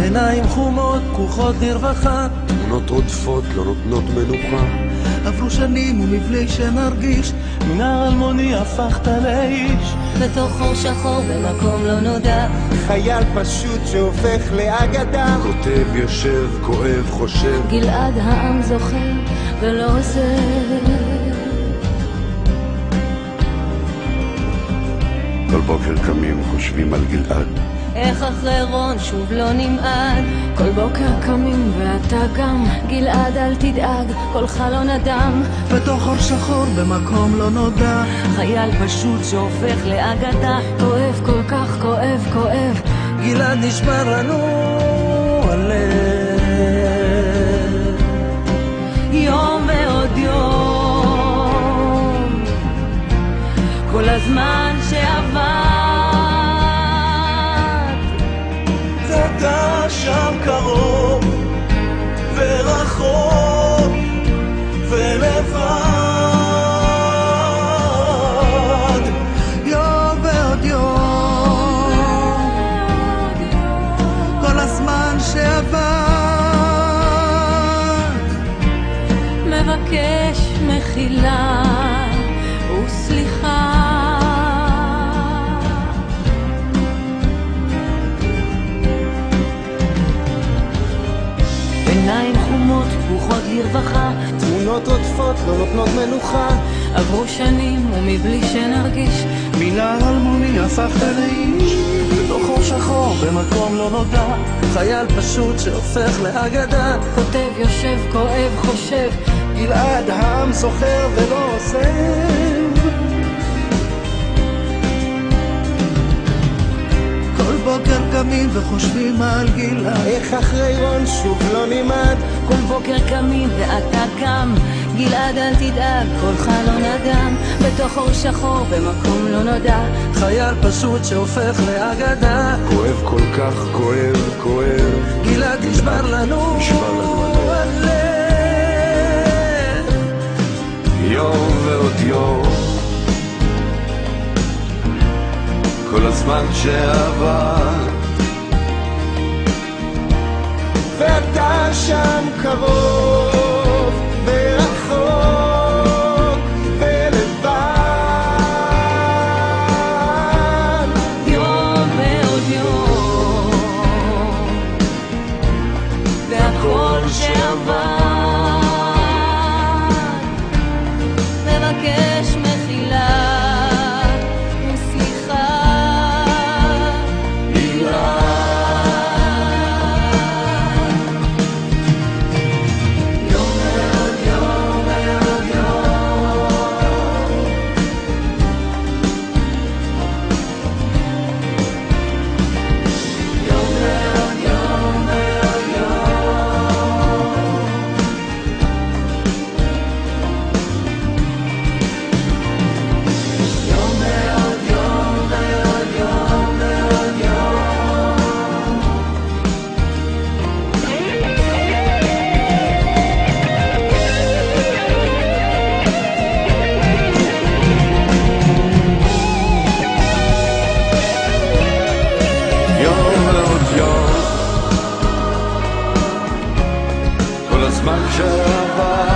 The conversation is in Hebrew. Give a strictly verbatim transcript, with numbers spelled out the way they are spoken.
עיניים חומות, פקוחות לרווחה, תמונות רודפות, לא נותנות מנוחה. עברו שנים ומבלי שנרגיש, מנהר אלמוני הפכת לאיש. בתוך חור שחור במקום לא נודע, חייל פשוט שהופך לאגדה. כותב, יושב, כואב, חושב. גלעד העם זוכר ולא עוזר. כל בוקר קמים, חושבים על גלעד. איך אחרי רון שוב לא נמעד. כל בוקר קמים ואתה גם, גלעד אל תדאג, כל חלון אדם. בתוך חור שחור במקום לא נודע, חייל פשוט שהופך לאגדה. כואב כל כך, כואב, כואב. גלעד נשבר לנו הלב. יום ועוד יום, כל הזמן שעבר, אתה שם קרוב ורחוק ולבד. יום ועוד יום, כל הזמן שעבר, מבקש מחילה וסליחה. עיניים חומות, פקוחות לרווחה, תמונות עוטפות, לא נותנות מנוחה. עברו שנים ומבלי שנרגיש, מנהר אלמוני הפכת לאיש. בתוך חור שחור במקום לא נודע, חייל פשוט שהופך לאגדה. כותב, יושב, כואב, חושב. גלעד העם זוכר ולא עוזב. כל בוקר קמים וחושבים על גלעד. איך אחרי רון שוב לא נמעד. כל בוקר קמים ואתה קם, גלעד אל תדאג, כל חלון אדם. בתוך אור שחור במקום לא נודע, חייל פשוט שהופך לאגדה. כואב כל כך, כואב, כואב. גלעד נשבר לנו הלב. יום ועוד יום, כל הזמן שעבר, ואתה שם קרוב ורחוק ולבד. יום ועוד יום, והכל שעבר, מבקש מחילה וסליחה. כל הזמן שעבר,